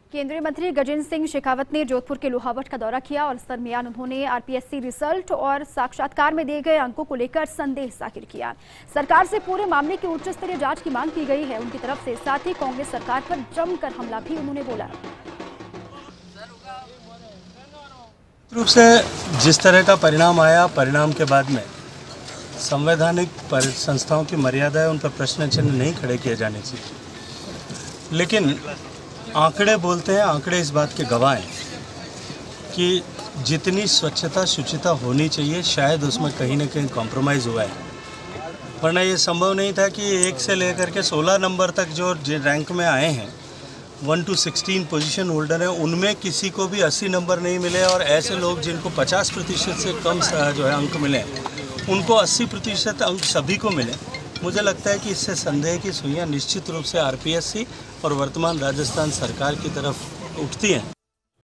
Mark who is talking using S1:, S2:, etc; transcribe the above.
S1: केंद्रीय मंत्री गजेंद्र सिंह शेखावत ने जोधपुर के लोहावट का दौरा किया और इस दरमियान उन्होंने आरपीएससी रिजल्ट और साक्षात्कार में दिए गए अंकों को लेकर संदेह जाहिर किया। सरकार से पूरे मामले की उच्च स्तरीय जांच की मांग की गई है उनकी तरफ से। साथ ही कांग्रेस सरकार पर जमकर हमला भी उन्होंने बोला।
S2: रूप से जिस तरह का परिणाम आया, परिणाम के बाद में संवैधानिक संस्थाओं की मर्यादा है, उन पर प्रश्न चिन्ह नहीं खड़े किए जाने चाहिए। लेकिन आंकड़े बोलते हैं, आंकड़े इस बात के गवाह हैं कि जितनी स्वच्छता शुचिता होनी चाहिए शायद उसमें कहीं ना कहीं कॉम्प्रोमाइज़ हुआ है। वरना ये संभव नहीं था कि 1 से लेकर के 16 नंबर तक जो रैंक में आए हैं, 1 to 16 पोजीशन होल्डर हैं, उनमें किसी को भी 80 नंबर नहीं मिले और ऐसे लोग जिनको 50% से कम जो है अंक मिले उनको 80% अंक सभी को मिले। मुझे लगता है कि इससे संदेह की सुइयां निश्चित रूप से आरपीएससी और वर्तमान राजस्थान सरकार की तरफ उठती हैं।